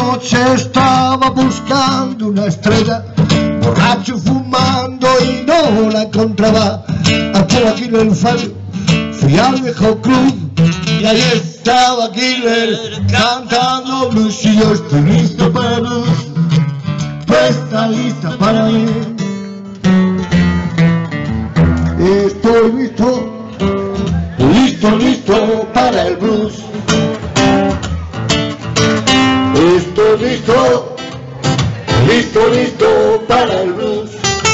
noche estaba buscando una estrella, borracho fumando y no la encontraba. Estaba aquí en el fallo, fui al viejo club y ahí estaba Killer cantando blues. Y yo estoy listo para blues, pues está lista para mí. Estoy listo, listo, listo para el blues. Estoy listo, listo, listo para el blues.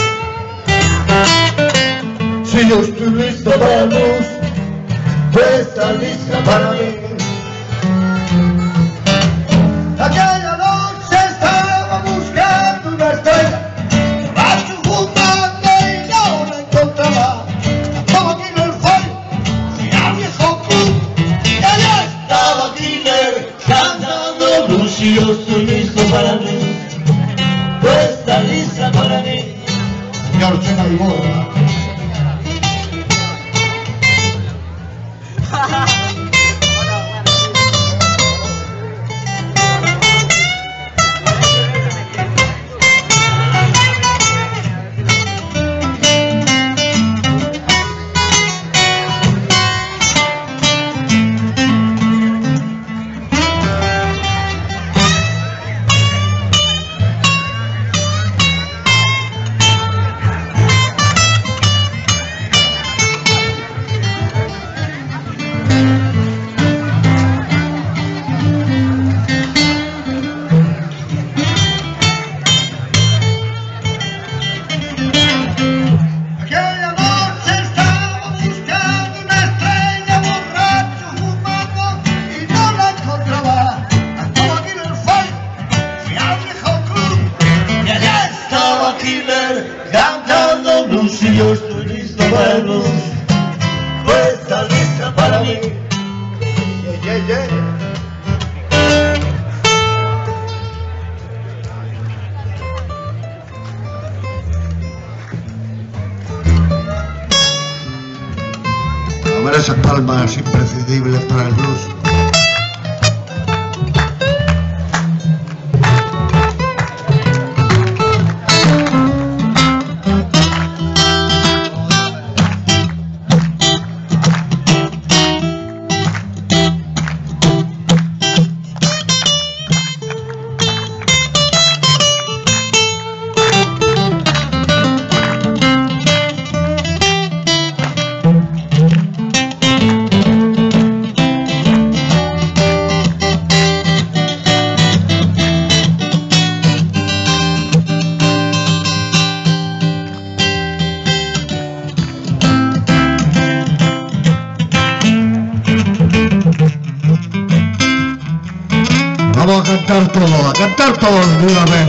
Si yo estoy listo para el blues, pues está lista para mí. Aquella noche estaba buscando una estrella, borracho fumando y no la encontraba. Estaba aquí en el fallo, fui al viejo club y allá estaba Killer cantando blues. Y yo estoy listo para el blues, pues está lista para mí. Y Ortega y Borra. Cantando blues y yo estoy listo para el blues, pues está lista para mí. Yeah, yeah, yeah. A ver esas palmas imprescindibles para el blues. Vamos a cantar todos de una vez.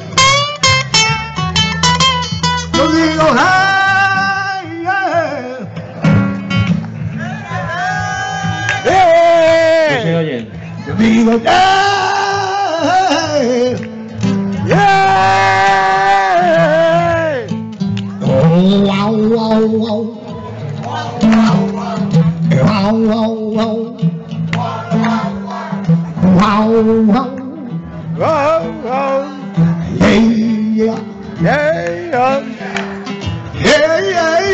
Yo digo, hey, yeah. ¿Qué se oyen? Yo digo, yeah, yeah. Oh, wow, wow, wow. Wow, wow, wow. Wow, wow, Wow, wow, yeah, yeah, yeah, yeah, yeah,